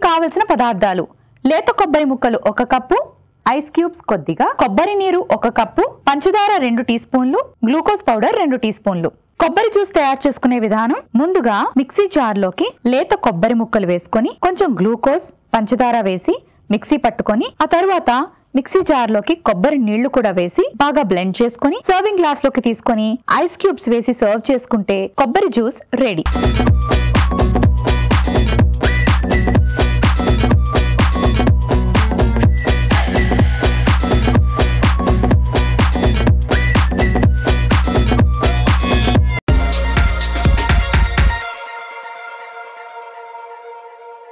కావలసిన పదార్థాలు: లేత కొబ్బరి ముక్కలు 1 కప్పు, ఐస్ క్యూబ్స్ కొద్దిగా, కొబ్బరి నీరు 1 కప్పు, పంచదార 2 టీ స్పూన్లు, గ్లూకోజ్ పౌడర్ 2 టీ స్పూన్లు. కొబ్బరి జ్యూస్ తయారు చేసుకునే విధానం: ముందుగా మిక్సీ జార్ లోకి లేత కొబ్బరి ముక్కలు వేసుకొని కొంచెం గ్లూకోజ్, పంచదార వేసి మిక్సీ పట్టుకొని, ఆ తర్వాత మిక్సీ జార్ లోకి కొబ్బరి నీళ్లు కూడా వేసి బాగా బ్లెండ్ చేసుకొని సర్వింగ్ గ్లాస్ లోకి తీసుకొని ఐస్ క్యూబ్స్ వేసి సర్వ్ చేసుకుంటే కొబ్బరి జ్యూస్ రెడీ.